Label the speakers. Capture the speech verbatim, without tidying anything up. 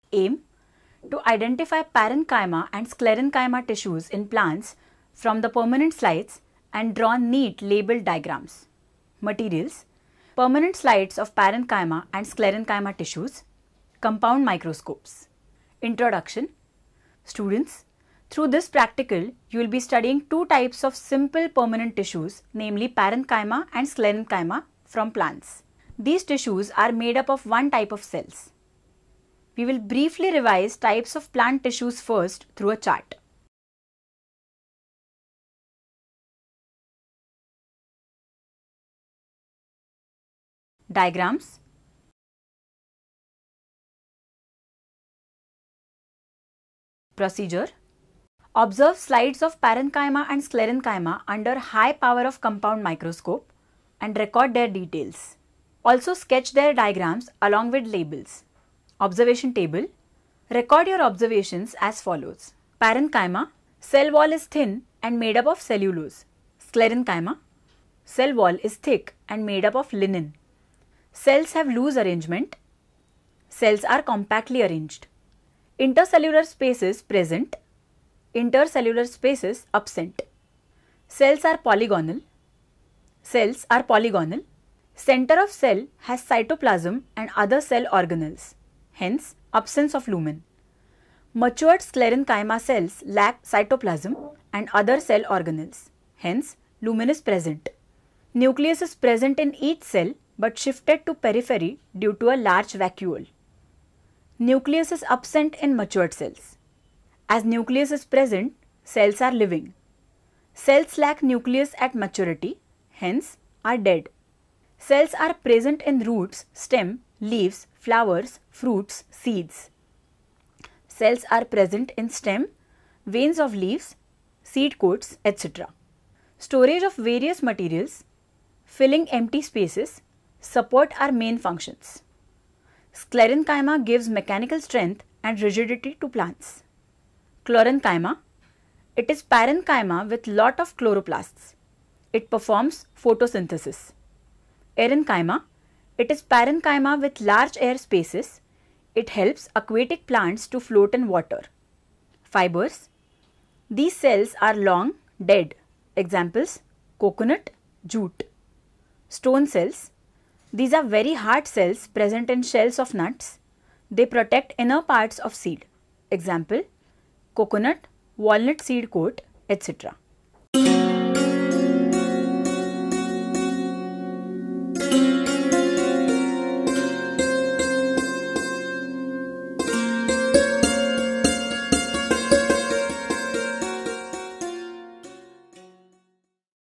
Speaker 1: Aim: to identify parenchyma and sclerenchyma tissues in plants from the permanent slides and draw neat labeled diagrams. Materials: permanent slides of parenchyma and sclerenchyma tissues. Compound microscopes. Introduction. Students, through this practical, you will be studying two types of simple permanent tissues, namely parenchyma and sclerenchyma from plants. These tissues are made up of one type of cells. We will briefly revise types of plant tissues first through a chart. Diagrams. Procedure. Observe slides of parenchyma and sclerenchyma under high power of compound microscope and record their details. Also sketch their diagrams along with labels. Observation table. Record your observations as follows. Parenchyma, cell wall is thin and made up of cellulose. Sclerenchyma, cell wall is thick and made up of lignin. Cells have loose arrangement. Cells are compactly arranged. Intercellular spaces present. Intercellular spaces absent. Cells are polygonal. Cells are polygonal. Center of cell has cytoplasm and other cell organelles. Hence, absence of lumen. Matured sclerenchyma cells lack cytoplasm and other cell organelles. Hence, lumen is present. Nucleus is present in each cell but shifted to periphery due to a large vacuole. Nucleus is absent in matured cells. As nucleus is present, cells are living. Cells lack nucleus at maturity, hence are dead. Cells are present in roots, stem, leaves, flowers, fruits, seeds. Cells are present in stem, veins of leaves, seed coats, et cetera. Storage of various materials, filling empty spaces, support are main functions. Sclerenchyma gives mechanical strength and rigidity to plants. Sclerenchyma, it is parenchyma with lot of chloroplasts. It performs photosynthesis. Parenchyma, it is parenchyma with large air spaces. It helps aquatic plants to float in water. Fibers, these cells are long, dead. Examples: coconut, jute. Stone cells, these are very hard cells present in shells of nuts. They protect inner parts of seed. Example: coconut, walnut seed coat, et cetera.